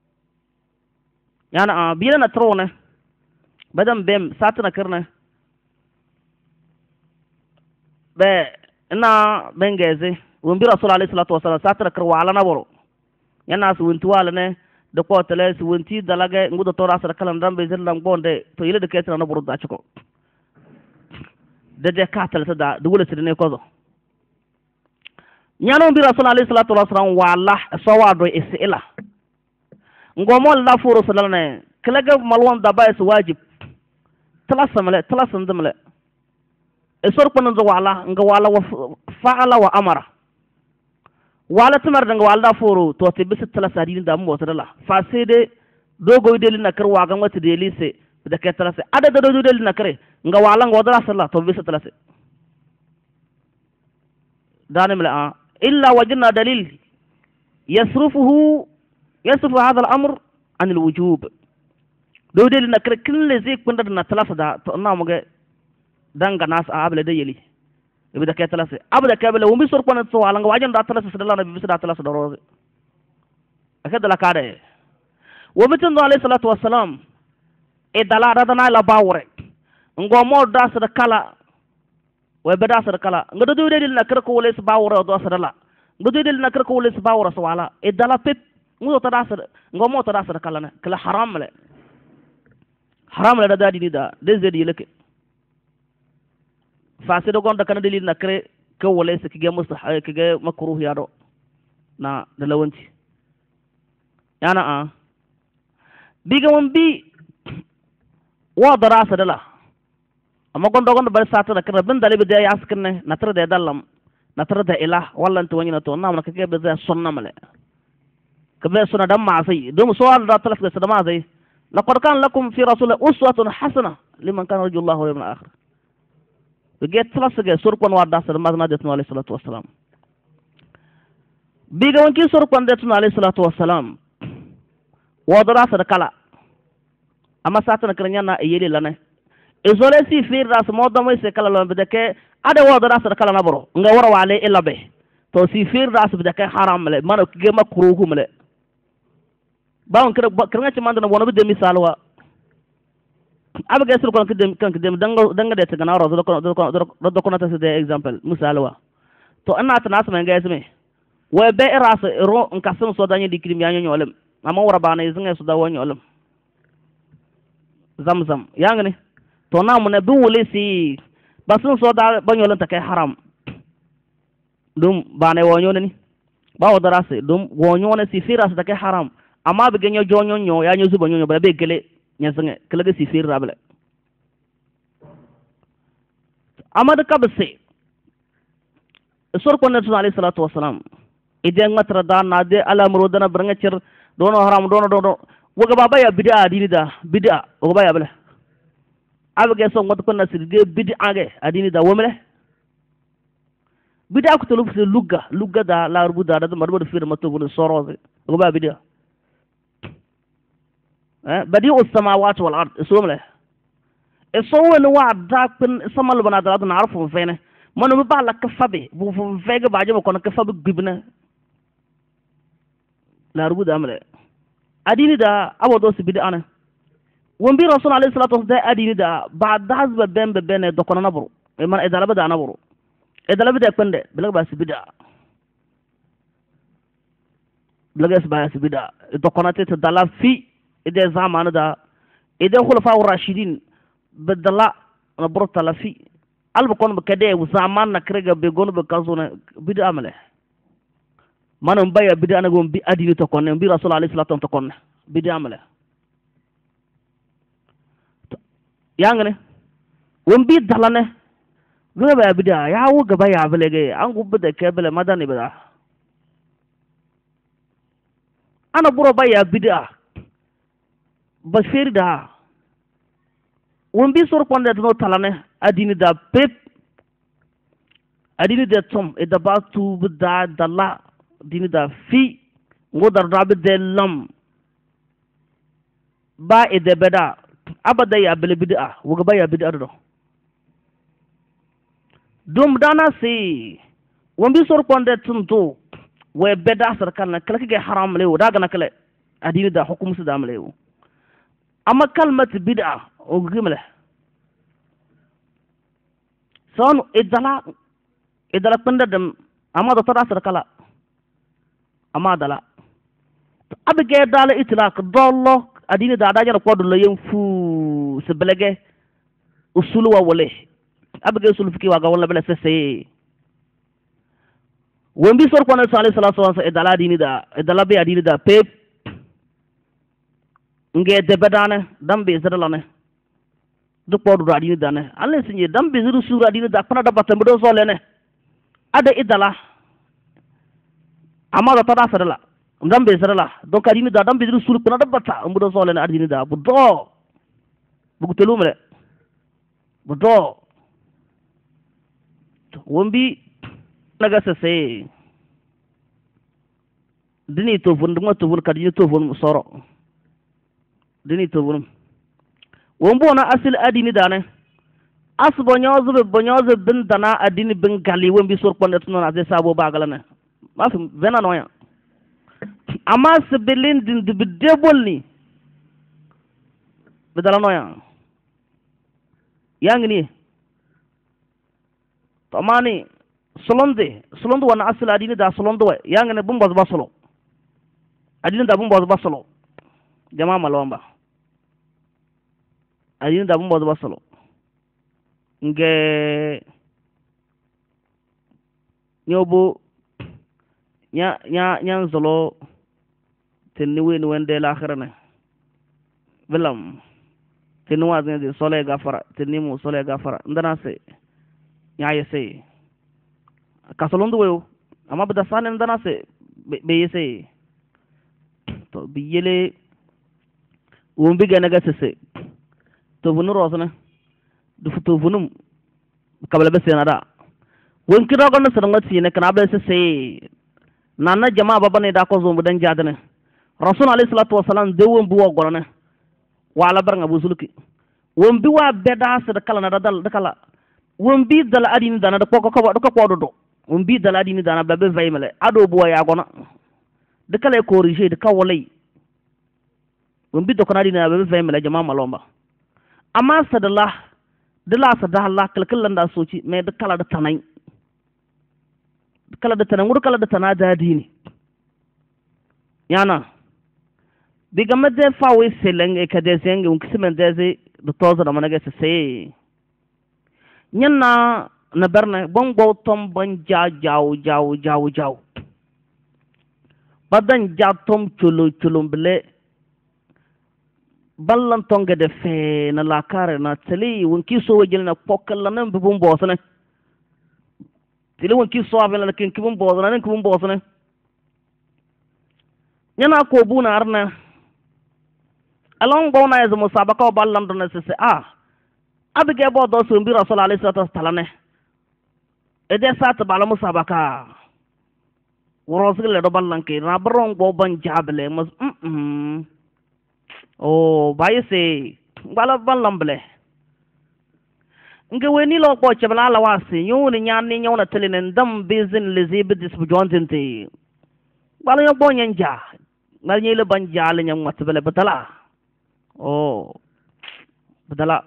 yana a bira na trone badam bem satana karna be ina bengeze won bi rasul alayhi salatu wasallam satana kar wala na boro yana su wunti wala ne da ko tele su wunti dalage ngudo to rasal kalan dambe zellam gonde to yile de ketana na boro da chiko de katal ta da wala sidene ko zo nyano bi rasul alayhi salatu wasallam wala so wado isila ngomol la furu sallallahu kalaga malwan da ba su wajib talasam damle esor kono zo wala nga wala wa fa'ala wa amara wala tamar da nga wala da furu to te bis talasa din da mu wata fa sai de dogo de lina kar wa ga wata de lise da ke talasa ada da dogo de lina kare nga wala nga wadara sallallahu to bis talasa danim la illa wajna dalil yasrufu هذا الأمر عن الوجوب دو دي نكر كل زي كندا na talasa da to na muga danga nas abla da yeli ibida ke talasa abda ke bele wumbi sor kona to wala nga wajan da talasa sallallahu alaihi wasallam da talasa da roze akada la kade ومتن عليه الصلاة والسلام إدلا ردنا إلى باورة نقومور داس ركلا وبداس ركلا نقدر دودي لنكرك وليس باورة وداس رلا نقدر دودي لنكرك وليس باورة سوالا إدلا بيت نقدر تداس نقومور تداس ركلا كلا حرام له حرام له دا دي دا دزدي لك فاسدو كون دكان دليل نكره كوليس كيجا مستح كيجا مكروه يارو نا دلوانتي yana a biga won bi wa dara sa dala amma gondo gondo bar sata da kana bin dalibi da ya askinne na tar da dallam na tar da ilah wallan to wani na to na mun kake be za sunna male kabe sunna dan ma sai dum so da talaf da ma sai laqad kan lakum fi rasul uswatun hasana liman kana yarju Allah wal yawmil akhir bige talaf ga surkon wa da sa ma na da alayhi salatu wassalam biga won ki surkon da alayhi salatu wassalam wadara sa kala amma satana kranya na yeli lana izole si fir ras modam way se kala lo bedeke ade wadara sa kala na boro nga wara wale illa be to si fir ras bedeke haram le mano ge makruhu mele bawon kranga ci mandana wono be misalwa abaga sur kon kedem danga de tagana ro do ko na ta de example misalwa to anata nas ma nga esme we be ras ro nkasum so danya dikrim ya nyolem amma wara bana izin su da wani olim zamzam yang ne to na mu ne bi wuli si basun so da banyo lan ta kai haram dum bana wonyo ne ni ba wadara se dum wonyo ne si fira ta kai haram amma bi ganyo jonyo nyo ya nyo zuba nyo ba be gele nya sange kala ga si fira bale amma da kabse sur ko ne alayhi salatu wassalam idan matra da na de ala murudana baranga cer dono haram dono woga baba ya bid'a adini da bid'a woga baba ya bala abage so ngot ko nasir ge bid'a ge adini da womle bid'a ko tolu fi lugga da la rubu da da marbu fi mato bu soroze woga baba bid'a badi'u samawati wal ard isomle isowel wa da kun samal bana da na arfu fene manu ba la kafabe bu fu fege ba je ko na kafabe gibna la rubu da amle adini da awodo si bid'a ne won bi rasul alayhi salatu wasallam adini da ba da hazba bembe bene do kono nabru e man edala bada nabru edala bada pende bilag ba si bid'a blagas ba bida to konate to dala fi ide zaman da ide khulafa ar-rashidin badala na burtala fi alba kon be kade zaman na krega be gon be kazuna bida amale manam baya bida na gom bi adini to konne bi rasul alayhi salatu to konne bida amale yangane won bi dalane gaba baya bida ya wu gaba ya balege an gubbe da kebele madani bida ana buro baya bida basferi da won bi sor konde no talane adini da pep adini da tom e da ba tu bida dalla dini da fi ngodar da be de lam ba e de beda abada ya bele bida wo gaba ya bida do dum dana si won bi sor konde tunto we beda sarkal na kala ke haram lewo daga na kala adini da hukum su da amlewo amma kalmat bid'a o gimle son idala panda dam amma da tada sarkala amma dala abige dala itlaq dollo adini da dajar ko do yen fu se belege usulu wa wole abige usul fiki wa ga wala bele sese wombi sor ko na sallallahu alaihi wasallam idala dini da idala be adini da pep nge de bedane dambe zedalane du podu adini dane alle sinye dambe zuru sura adini da pana da batambe do solene ada idala amma da tada sadala dambe zedala do kadini da dambe zuru sura pana da bata mbudo solene adini da budo bugu telumre budo wombi naga sese dini to funduma to fun kadini to fun soro dini to bunum wombo na asil adini dane asbo bonyozo bin dana adini bin gali wombi sur ponde tuno na sabo bagala ne ma fi vena noya amma sibelin din de debolni bedala noya yangni to mani solondo wana asil adini da solondo yangene bumbos basolo adini da bumbos basolo jama malomba adini da bumbos basolo nge nyobo nya nzolo tenni weni wende l'akhirane belam tenni wazne de sole gafara tenni mu sole gafara ndana se nya yese kasolondo weyo amma bada sane ndana se be yese to biyele wombi ganaga sese to bunu rosna du futu bunum kabala be senada won kira gon sarangati ne kana be sese nanna jama baba ne da ko zo dan jadane rasul alayhi salatu wasalam de won buwo gorone wala barnga busulki won bi wa beda sa kala na dal kala won bi dal adini dana da ko do won bi dal adini dana be vaymale ado buwa ya gona de kala corriger de kawolay won bi do ko adini na be vaymale jama malomba amma sadallah de la sadallah kala da soci me de kala da tanai kala da tanan wur kala da tanada dini yana diga madde fawe seleng e kade zeng un kismen deze de toza da managa se nyanna na berne bongo tom banja jaw badan ja tom chulum bele ballan tonga de fe na la kare na tali won kiso wajel na pokal nan bubum bosane tili won kiso avel na kin kibum bosane nyana ko buna arna along bona ez musabaka ballan don se abige bo do so mbi rasul alayhi salatu wasallam ede sat bala musabaka worosil le do ballan ke na bron go ban jable mus o bayse bala ballan ble nge weni lo ko cebla la wasi yuni nyani nyona telinen dam bizin lezi bidis bu jontente bala yo bo nyanja ngal nyele ban jale nyam matbele batala oh badala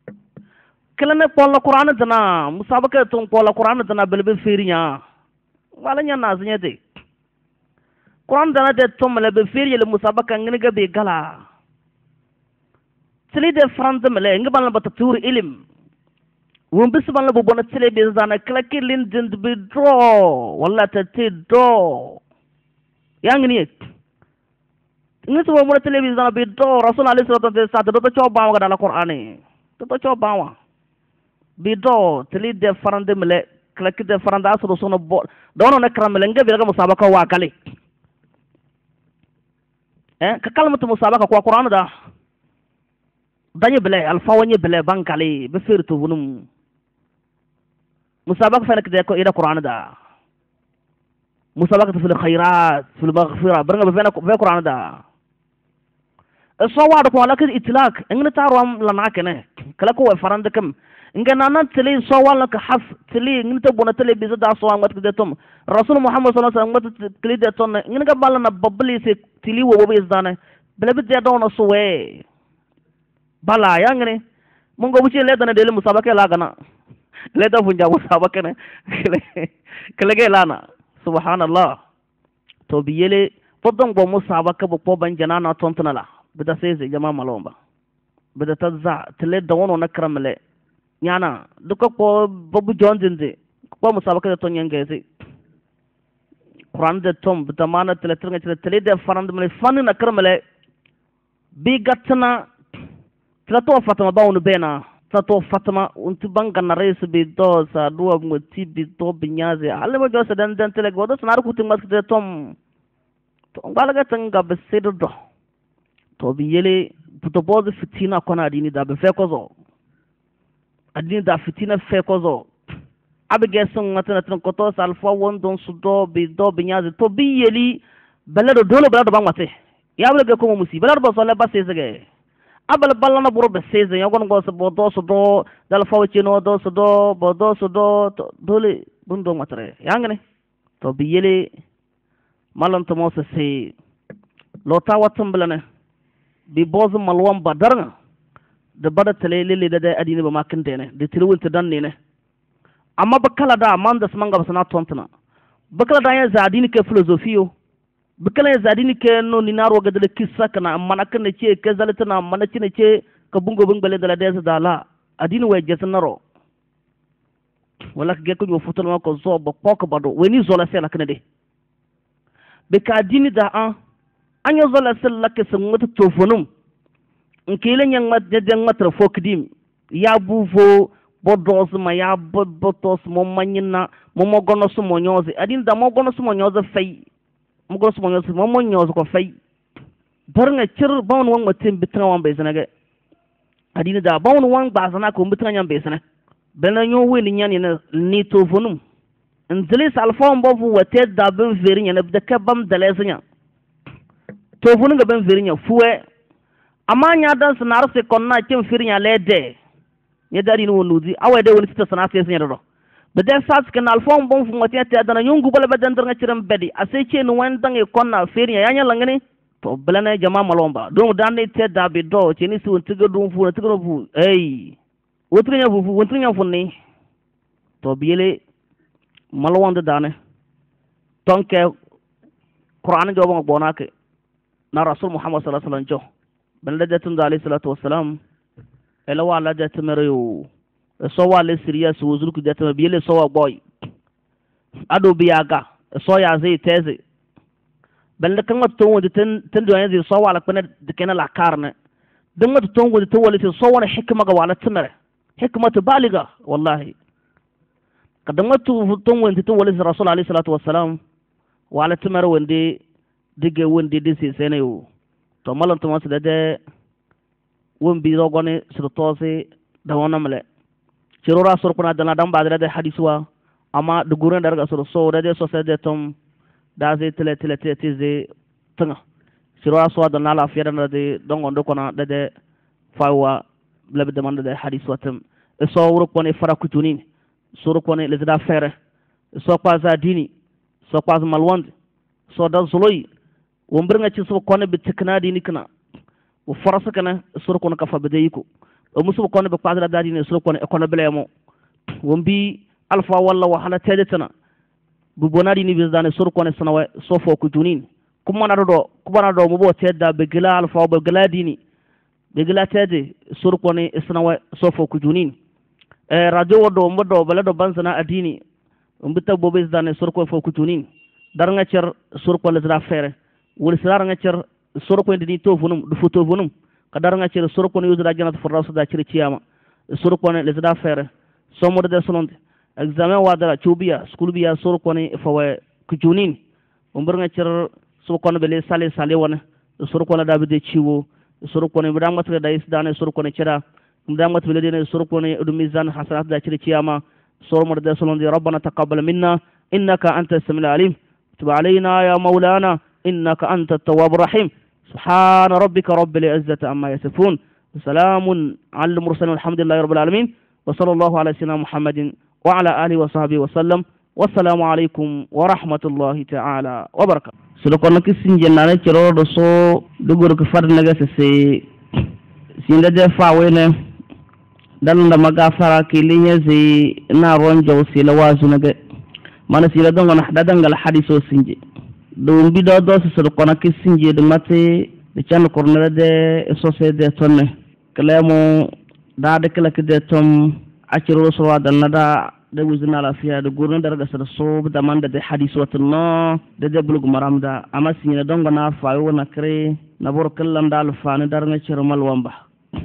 kelane pola Quran dana musabaka tong pola Quran dana belbe firinya wala nya na znya de Quran dana de tom le be feri le musabaka ngene ga be gala tili de frande mele ngi ban la bata tour ilim won bis ban la bu bona tili be zana klaki lin dind be draw wala ta ti do yang ni ngi so mo tili be zana be draw rasul alayhi salatu wa sallam do to ba ga dala Qur'ani to ba wa be draw tili de frande mele klaki de frande aso so no bo dono na kramele ngi be ga musabaka wa kale ka kalmatu musabaka ko Qur'an da danye bele alfawanye bele bankali be firtu bunum musabaka fa nakde ko ila Qur'an da musabaka fil khairat fil maghfira baranga be Qur'an da sawad ko lak itlaq ngina tarom lana kene kala ko farande kam ngana nan tele sawal lak haf tele ngita bona tele bi da so ngat de tom rasul muhammad sallallahu alaihi wasallam ngat tele de ton ngina ga balana babli se tili wo be zdane bele bi de don so we bala yangene mungo buci le dana de musabaka la gana le da funja musabaka ne kele ge lana subhanallah to biyele fodon go musabaka bo po banjana na tontana la bida seze jama malomba bida tazza tele da wono na kramle nyana duka ko babu jondinde ko musabaka de ton yangese Quran de tom bida mana tele tele de farand mele fan na kramle bi gatna trato fatama bawnu bena trato fatama untu banga na resu bi do sa duwa ngoti bi do binyaze halle mo josa dan tele godo sanar ku timas de tom to ngalaga tanga be sedo do to bi yele to bozo fitina kona dini da be fe kozo adini da fitina fe kozo abige sun ngata tan ko to salfa won don su do bi do binyaze to bi yeli belado dole belado bangwate ya bele ko mo musi belado bo so le basese abal balana buru be seze yagon go so bodo so do dal fawchino do so do bodo so do dole bundo matre yangne to bi yele malam to mo se lota watum blane bi bozu malwam badarna de bada tele lele de adini ba makinte ne de tilwul te danne ne amma bakala da man da smanga basana tontana bakala da ya zadini ke filosofiyo bikala ya zadini ke no ni naro ga dale kissa kana mana kan ce ke zalatana mana cine ce ka bungo bungale dala da dala adini way jesan naro wala ke ko futul ma ko zo ba ko bado weni zola sela kana de be ka adini da an anyo zola sela ke sun mata tofonum in kile nyang mat de matra fokdim ya bufo bodos ma ya botos mo manyina mo gono su mo nyozi adini da mo gono su mo nyozi fay mo gono su mo nyozi mo nyozi ko fay darnga cir bawon wang matin bitna wan be sanage adini da bawon wang ba sana ko bitna nyam be sana bena nyo we ni nyani ni tofonum nzilis alfon bofu wate da ben verinya na de kabam dalesnya tofonum ga ben verinya fuwe amanya dan sanar se konna cin firinya lede ya dari no nudi awe de woni sita sanar se senya do be de sas kan alfon bon fu wate ta dana nyungu bala be dan nga ciram bedi ase ce no wan dan e konna firinya yanya langani to belana jama malomba do dan ne te da be do ce ni su tiga dum fu na tiga fu ey wotrinya fu wotrinya fu ni to biele malwanda dane tonke Qur'an jo bon bonake na rasul muhammad sallallahu alaihi wasallam jo ben la jatun alayhi salatu wassalam ela wala jatmero so wala serious wuzul ku jatma biele so wa boy ado biyaga so ya zai teze ben la kan to wodi ten do yanzu so wala kana de kana la karne dan wadi to wodi to wala so wala hikma ga wala tmere hikmatu baliga wallahi kadan watu to wodi to wala rasul alayhi salatu wassalam wala tmere wonde dige wonde disi seneyo to malam to mas de won bi rogone sur tose da wonamle cirora sur kuna dana dan badra de hadiswa ama de guren darga sur so de so de tom da ze tele ze tanga cirora so da na la fiya da de dongo ndo kona de fawa blab de man de hadiswa tam so wuro kone fara kutuni sur kone le da fere so kwa za dini so kwa malwand so da zuloi wombirnga ci so kone be tikna dini kana o forasa kana sur kono ka fabe deyiko o musu kono be kwadra dadi ne sur kono e kono belemo wombi alfa walla wa hala tedetana bubonadi ni bizdane surkone sanawe sofo ko junin kumana do mo bo tedda be gila alfa be gila dini be gila tede surkone sanawe sofo ko junin radio wodo mbodo bala do bansana adini mbita bo bizdane surko fo ko junin dar nga cer surko le dra fere wol sar nga cer surko dini to funum du foto funum ka dar nga cer surko ne yudra janat firdaus da cer ciyama surko ne le dra fere somo de sononde examen wadara chubiya school biya surko ne fawe ko junin umbar nga cer surko ne bele sale wona surko ne dabide ciwo surko ne bidam matra da isdane surko ne cera bidam matra bele ne surko ne du mizan hasanat da cer ciyama somo de sononde rabbana taqabbal minna innaka anta as-sami'ul alim tub alayna ya maulana innaka anta at-tawwabur rahim subhana rabbika rabbil izzati amma yasifun salamun alal mursalin walhamdulillahi rabbil alamin wa sallallahu ala sayyidina muhammadin wa ala alihi wa sahbihi wa sallam wassalamu alaikum wa rahmatullahi ta'ala wa barakatuh sulu kono kisin jennane ciro do so dugur ko fadna ga se sinda de fawene dalanda magafara ki linyezi na ronjo sila wazu naga mana sila dongo na dadangal hadiso sinje do mbido do sulu kono kisin je de mate de chan kornere de société tonne klemo da de kala ke de tom aciro so wadan da da wuzina lafiya da gurin darga sa so da manda da hadisi watullah da bulug maramda amma sina dongo na fayo na kre na bor kallan dal fani darga cirmal wamba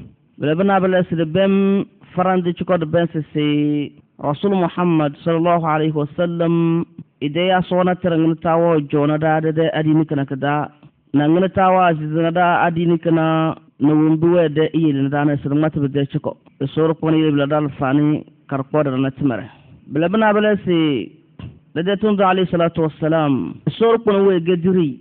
bela bela sida bem farande ci ko de ben se rasul muhammad sallallahu alaihi wasallam ideya sona terangin tawo jona da adini kana kada nangana tawa zina da adini kana no wumbuwe de yele da na sir mata be ci ko sor ko ni bela dal fani karko da na timare bela bela se da tun alayhi salatu wassalam sor ko we gadiri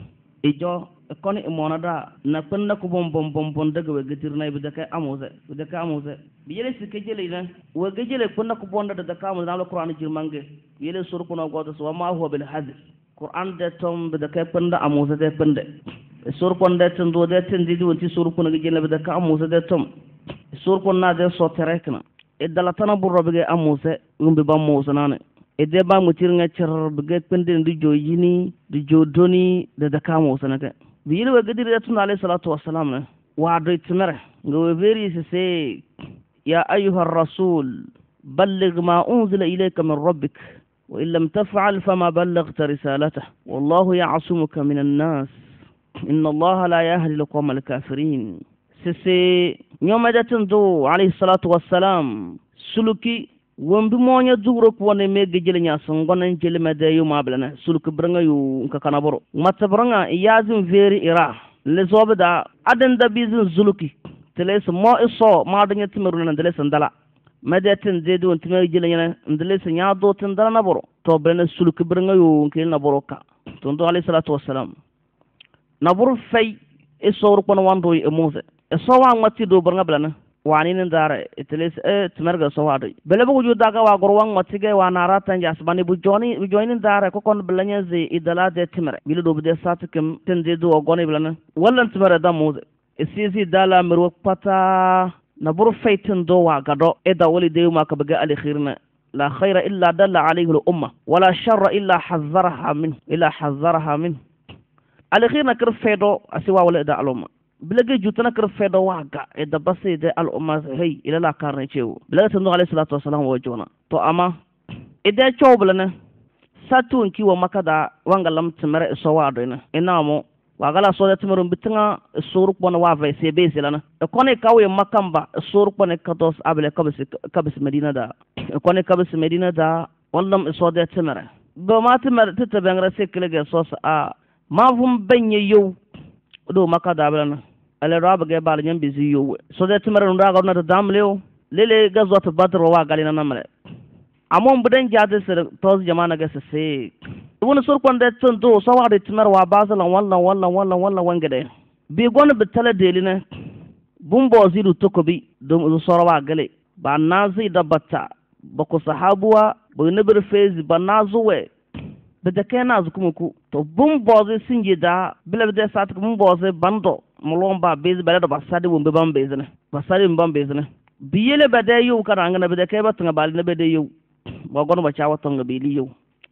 ijo koni imonada na kunna ko bom daga we gadirna bi da kai amuze bi yele sike jele ina we gejele kunna ko bonda da ka amuze na alquran jirmange yele sur kuno goto so ma huwa bil hadr qur'an de tom bi da kai panda amuze de pande sur kon de tan do de tan di wonti sur kuno gejele bi da ka amuze de tom sur kon na de so terekna e dala tan burro bi amuze ngumbe bam musa nane e de ba mutir nga cer bi pande ndi joyini di jodoni da ka musa nake biyil wa gadir da tun alayhi salatu wassalam ne wa do itmere ngo veri se ya ayyuha ar-rasul balligh ma unzila ilayka min rabbik wa in lam taf'al fama ballaghta risalatahu wallahu ya'sumuka min an-nas inna allaha la yahdi al-qawma al-kafirin se nyoma da tun do alayhi salatu wassalam suluki wombi moña dugro ko woni me gejele nya so ngonan jele me de yuma blana sulku branga yu ka kanaboro matta branga yazim veri ira le zobda adan da bizin zuluki teles mo iso ma danya timeru nan dele sandala medetin de do timeru jele nya ndele se nya do tin dala naboro to brana sulku branga yu ke naboro ka to ndo alayhi salatu wassalam naburu fay iso ru kono wando e mose iso wa matti do branga blana wani nin dare itelis timerga so wado bele bu ju daga wa gorwang matige wa narata njas bani bu joni dare ko kon blanya ze idala de timere bilu do de satkem tende do goni blana wallan timere da muze sisi dala mirwo pata na bur faitin do wa gado eda wali de ma ka baga al khairna la khaira illa dalla alayhi al umma wala sharra illa hazzaraha min al khairna kar fedo asiwa wala da al umma bilage jutana kar fedo waga e da base de al umma hey ila la karne cewu bilage tando alayhi salatu wassalam wa jona to ama ide chowblana satun ki wa makada wangalam timere so wado ina inamo wagala so de timere bitinga suru pon wa ve se be silana e kone kawe makamba suru pon kados abele kabis medina da e kone kabis medina da wallam so de timere do ma timere tete bengra sekle so a ma vum benye yow do makada blana ale raba ge bal nyam bizi yo so de timere nda ga na damleo lele gazot badr wa galina namre amon budan jade sir tos jamana ga se woni sur kon de ton do so wa de timere wa bazala walla wangede bi gon be tala delina bumbo zidu tokobi do so wa gale ba nazi da batta bako sahabuwa bo neber fezi ba nazuwe da kena zukumuku to bumbo zi sinje da bile de sat bumbo zi bando mulomba bezi bale do basade wumbe bambezene basade mbambezene biyele bade yu kana ngana bede ke batanga bal ne bede yu bo gono ba chawa tonga bili yu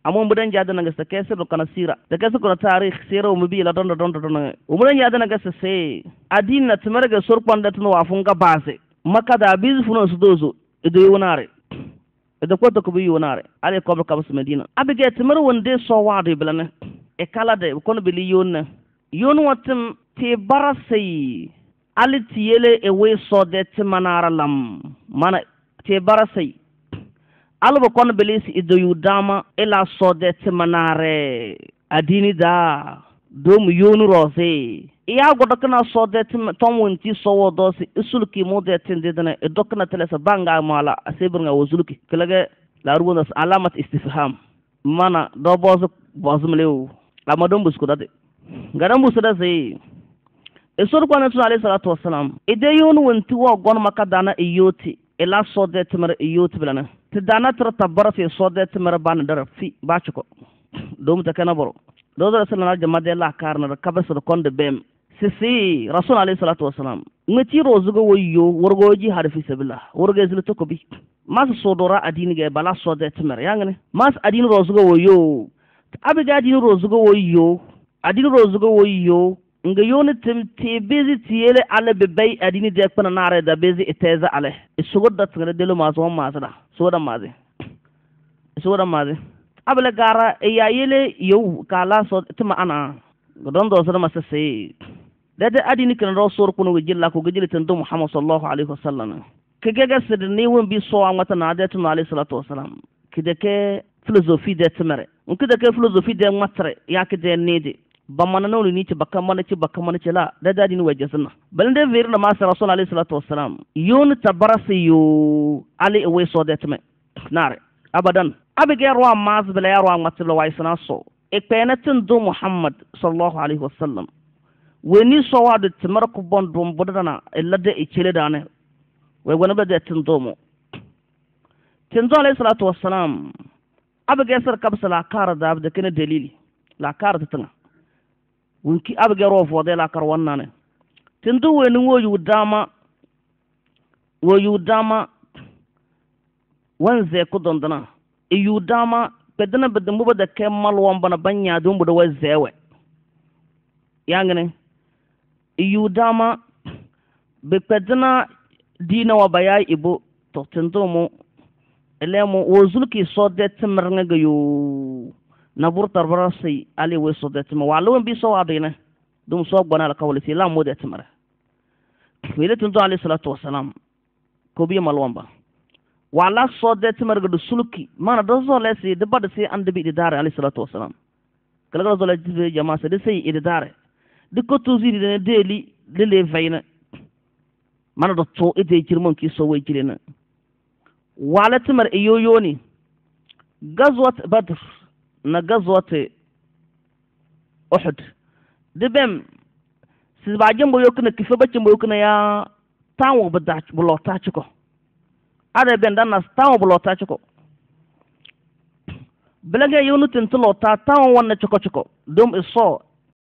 amon budan jada na gasa kesir kana sira da kesa kuna tarikh sira o mbi la don umudan jada na gasa se adin na timarga surpan da tuno afun ga base maka da bizu funo su dozo ido yonare ido ko to ko bi yonare ale ko ka bas medina abige timar wonde so wade blana e kala de kono bili yonna yon watim te barasai ali tiyele e we so de timanara lam mana te barasai alba kono bili si ido yudama ila so de timanare adini da dom yonu rose iya godokna so de tom wonti so wodosi isulki mode tende dana e dokna telesa banga mala asebirnga wozulki kelage la ruwana alamat istifham mana do bozumlew amadon buskudade garan busuda sai esor kwana tun alayhi salatu wassalam ide yonu wonti wo gon makadana iyoti ila so de timar iyoti bilana tidana tra tabara fi so de timar ban dar fi bachiko dom ta kana boro do rasulullah jamade la karna kabasa konde bem sisi rasul alayhi salatu wassalam ngati rozugo woyyo worgoji hada fi sabillah worgo zil to ko bi mas sodora adini ge bala so de timar yangane mas adini rozugo woyyo abiga adini rozugo woyyo adini rozugo woyyo nga yoni tim te bezi tiyele ale bebay adini de pana nare da bezi iteza ale isugoda tsngere delo mazo mazada soda maze abele gara yayele yow kala so tima ana don do so masase dede adini kan rasul kunu wajilla ko gajili tan do muhammad sallallahu alaihi wasallam kegega sidni won bi so amata na de tuma alaihi salatu wasalam kideke philosophie de temere kideke philosophie de matre yakide nede bamana no ni ci bakamana ci la dede adini wajasna balde ver na masa rasul alaihi salatu wasalam yon tabarasi yo ali we so de teme nare abadan abige rwa maz bela yarwa matlo waisana so ekpenatin do muhammad sallallahu alaihi wasallam weni so wadu timarku bondum bodana elade ichele dane we wona bede tindomo tinzo alayhi salatu wassalam abige sar kabsala kar da abde kene dalili la kar tanga wonki abige ro fode la kar wonnane tindo weni woyu dama wanze ku dondana iyu dama bedana bedambu bada kemal wambana banya dumbu da wazewe yangane iyu dama be pedana dina wa bayai ibo to tendomo elemo wozulki so de timrnga gayo nabur tarbarasi ali we so de tim walo bi so adina dum so gbana la kawliti la mo de timra wele tendo alayhi salatu wassalam ko bi malwamba wala so de timarga du sulki mana do zo lesi de bad si ande bi dare alayhi salatu wassalam kala zo le jama se de sey ide dare de ko to ziri de deli le vayna mana do to ide kirmon ki so way kirena wala timar e yoyoni gazwat badr na gazwat uhud de bem si ba jembo yokna kifa ba jembo yokna ya tawo bada bulo ta chiko ada ben dan nas tawo blota chiko belage yonu tin lota tawo wonna chiko dum iso